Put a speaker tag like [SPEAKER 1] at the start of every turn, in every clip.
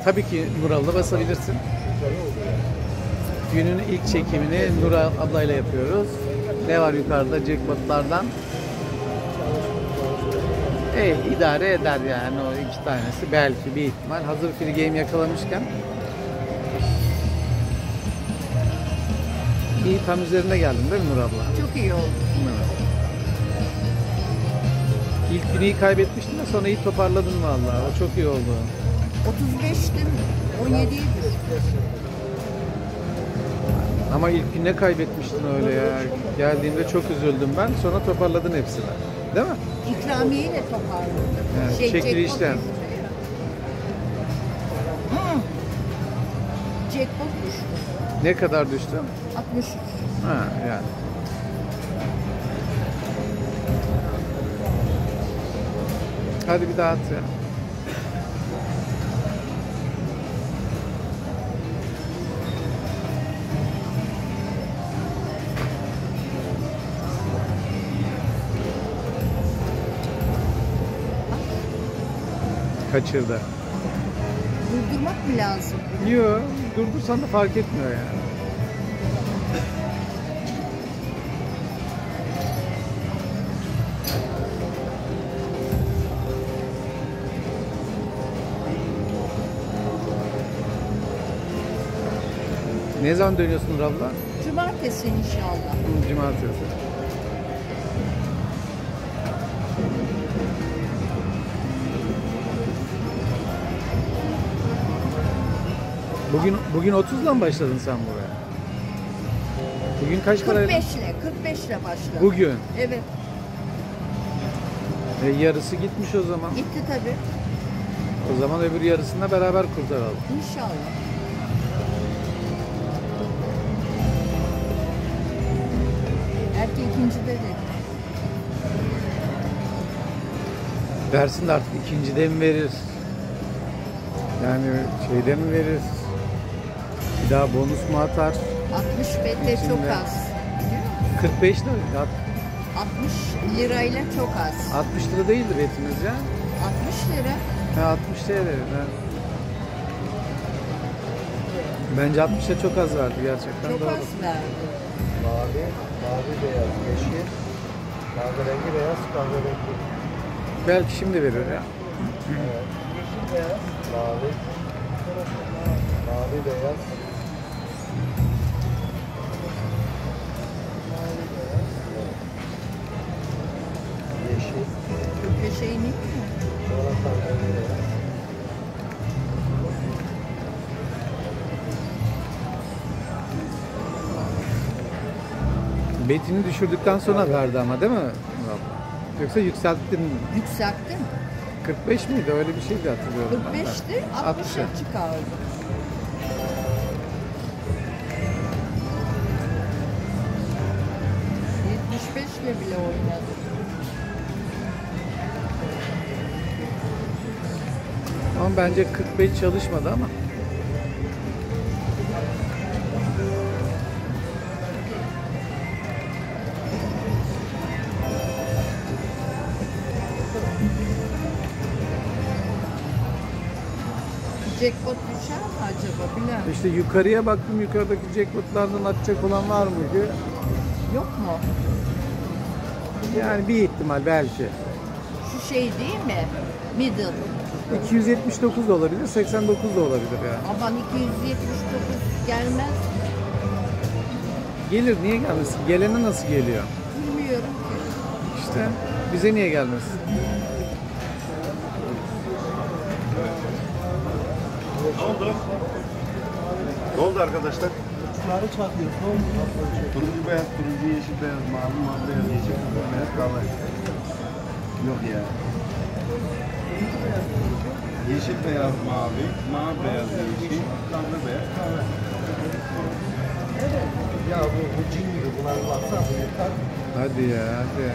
[SPEAKER 1] Tabii ki Nural'la basabilirsin. Günün ilk çekimini Nural ablayla yapıyoruz. Ne var yukarıda jackpotlardan? İdare eder yani o iki tanesi. Belki bir ihtimal. Hazır free game yakalamışken. İyi, tam üzerine geldim değil mi Nur abla?
[SPEAKER 2] Çok iyi oldu.
[SPEAKER 1] Evet. İlk günü iyi kaybetmiştin de sonra iyi toparladın vallahi. O çok iyi oldu.
[SPEAKER 2] 35'tim, 17'ydi.
[SPEAKER 1] Ama ilk gün ne kaybetmiştin öyle ya. Geldiğimde çok üzüldüm ben. Sonra toparladın hepsini. Değil mi?
[SPEAKER 2] İkramiyeyi de toparladım.
[SPEAKER 1] Evet, çekilişten.
[SPEAKER 2] Jackpot düştü.
[SPEAKER 1] Ne kadar düştü?
[SPEAKER 2] 63.
[SPEAKER 1] Ha yani. Hadi bir daha at ya. Kaçırdı.
[SPEAKER 2] Durdurmak mı lazım?
[SPEAKER 1] Yok, durdursan da fark etmiyor yani. Ne zaman dönüyorsun Nur abla?
[SPEAKER 2] Cumartesi inşallah.
[SPEAKER 1] Cumartesi. Bugün 30'la mı başladın sen buraya? Bugün kaç para?
[SPEAKER 2] 45'le başladım.
[SPEAKER 1] Bugün.
[SPEAKER 2] Evet.
[SPEAKER 1] Yarısı gitmiş o zaman.
[SPEAKER 2] Gitti tabii.
[SPEAKER 1] O zaman öbür yarısını beraber kurtaralım.
[SPEAKER 2] İnşallah. Belki ikincide de.
[SPEAKER 1] Versin de artık ikincide mi verir? Yani şeyde mi verir? Bir daha bonus mu atar?
[SPEAKER 2] 60 bette çok az.
[SPEAKER 1] 45 lira.
[SPEAKER 2] 60 lirayla çok az.
[SPEAKER 1] 60 lira değildi betimiz ya.
[SPEAKER 2] 60 lira.
[SPEAKER 1] Ha, 60 TL. Ha. Bence 60'a çok az verdi gerçekten.
[SPEAKER 2] Çok
[SPEAKER 1] doğru.
[SPEAKER 2] az verdi.
[SPEAKER 3] Mavi, mavi beyaz, yeşil, kahverengi beyaz, kahverengi.
[SPEAKER 1] Belki şimdi verir ya.
[SPEAKER 3] Evet. Yeşil beyaz, mavi, mavi beyaz. Mavi beyaz, yeşil,
[SPEAKER 2] Köşeyi mi?
[SPEAKER 3] sonra kahverengi beyaz.
[SPEAKER 1] Betini düşürdükten sonra verdi ama değil mi? Yoksa yükselttin mi?
[SPEAKER 2] Yükselttim.
[SPEAKER 1] 45 miydi? Öyle bir şeydi hatırlıyorum. ben de.
[SPEAKER 2] 45'ti, 60'a çıkardım. ...75'le bile oynadım.
[SPEAKER 1] Ama bence 45 çalışmadı ama.
[SPEAKER 2] Jackpot düşer mi acaba? Bilmem.
[SPEAKER 1] İşte yukarıya baktım, yukarıdaki jackpotlardan atacak olan var mıydı?
[SPEAKER 2] Yok mu?
[SPEAKER 1] Yani bir ihtimal belki.
[SPEAKER 2] Şu şey değil mi? Middle.
[SPEAKER 1] 279 da olabilir, 89 da olabilir yani.
[SPEAKER 2] Aman 279 gelmez.
[SPEAKER 1] Gelir, niye gelmesin? Gelene nasıl geliyor?
[SPEAKER 2] Bilmiyorum ki.
[SPEAKER 1] İşte bize niye gelmesin?
[SPEAKER 4] Ne oldu arkadaşlar?
[SPEAKER 3] Uçları çakıyor. Ne oldu?
[SPEAKER 4] Turuncu beyaz, turuncu yeşil beyaz, mavi mavi beyaz, yeşil beyaz, kahve. Yok ya. Yeşil beyaz mavi, mavi beyaz yeşil, kahve beyaz kahve.
[SPEAKER 3] Ya bu cin gibi bunlar baksana bu yukarı.
[SPEAKER 1] Hadi ya, hadi.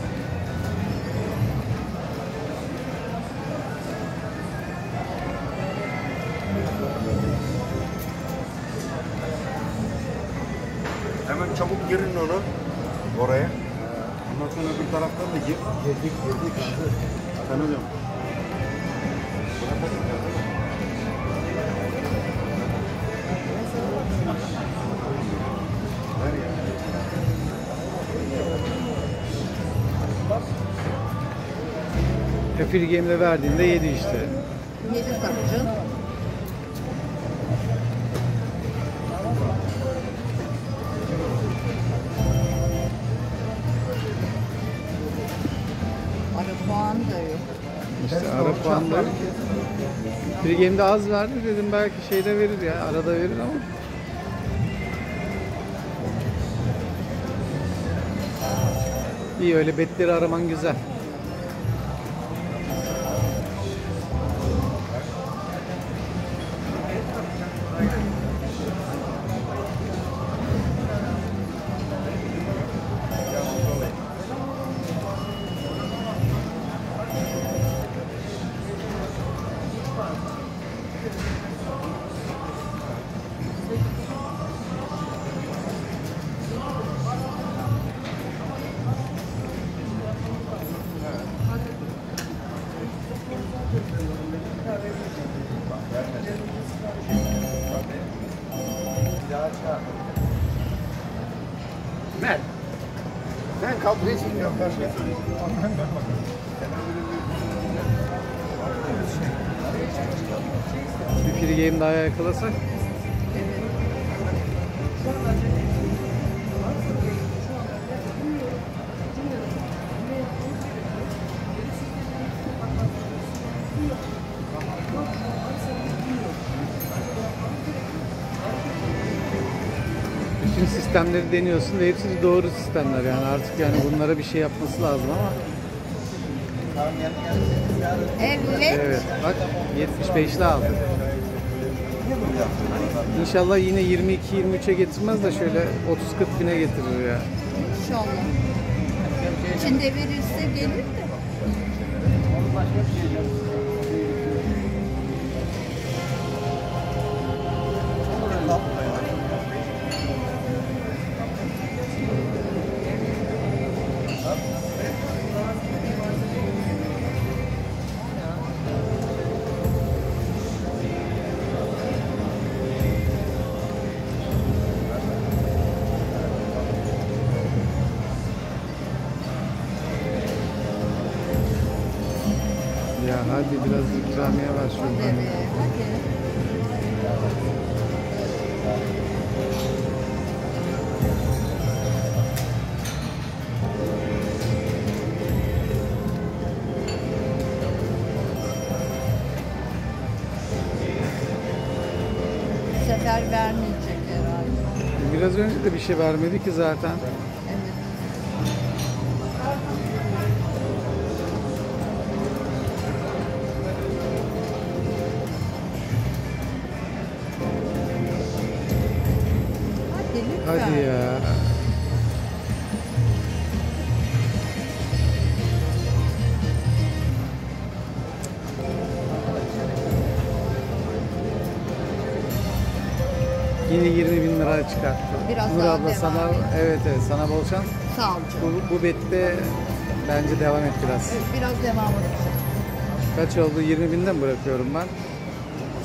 [SPEAKER 4] Hemen çabuk girin onu oraya. Ondan sonra bir taraftan da gir.
[SPEAKER 3] Yedik
[SPEAKER 4] Sen hocam.
[SPEAKER 1] free game'de verdiğinde 7 işte.
[SPEAKER 2] 7 tabii canım. Ara puan da yok.
[SPEAKER 1] İşte ara puanları. Free game'de az verdi dedim, belki şeyde verir ya, arada verir ama. İyi, öyle betleri araman güzel.
[SPEAKER 4] Mert. Ben kalkmayı çekiyorum.
[SPEAKER 1] Bir free game daha yakalasak. Bütün sistemleri deniyorsun ve hepsi de doğru sistemler, yani artık yani bunlara bir şey yapması lazım ama.
[SPEAKER 2] Evet.
[SPEAKER 1] Evet, bak 75'li aldı. İnşallah yine 22-23'e getirmez de şöyle 30-40 bine getirir ya.
[SPEAKER 2] İnşallah. İçinde verirse gelir de.
[SPEAKER 1] Ya hadi biraz ikramiye var şurada.
[SPEAKER 2] Evet. Hadi. Bu sefer vermeyecek herhalde.
[SPEAKER 1] Biraz önce de bir şey vermedi ki zaten.
[SPEAKER 2] Evet. Hadi lütfen.
[SPEAKER 1] Hadi ya. Yine 20.000 lira çıkarttı.
[SPEAKER 2] Biraz
[SPEAKER 1] Nur
[SPEAKER 2] daha
[SPEAKER 1] abla
[SPEAKER 2] devam
[SPEAKER 1] sana,
[SPEAKER 2] et.
[SPEAKER 1] evet sana bol şans.
[SPEAKER 2] Sağ ol canım.
[SPEAKER 1] Bu bette bence devam et biraz.
[SPEAKER 2] Evet, biraz devam edeceğim.
[SPEAKER 1] Kaç oldu? 20.000'den mi bırakıyorum ben?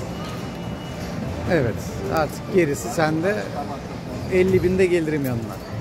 [SPEAKER 1] Evet. Artık gerisi sende. 50.000'de gelirim yanına.